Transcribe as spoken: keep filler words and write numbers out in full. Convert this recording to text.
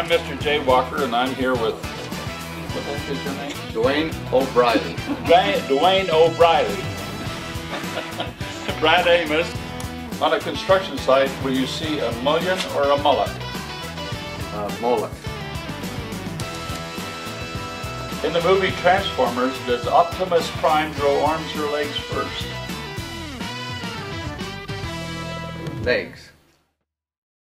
I'm Mister Jay Walker, and I'm here with, what the heck is your name? Dwayne O'Reilly. Dwayne O'Reilly. Brad Amos. On a construction site, will you see a mullion or a mullet? Uh, mullet. In the movie Transformers, does Optimus Prime grow arms or legs first? Legs.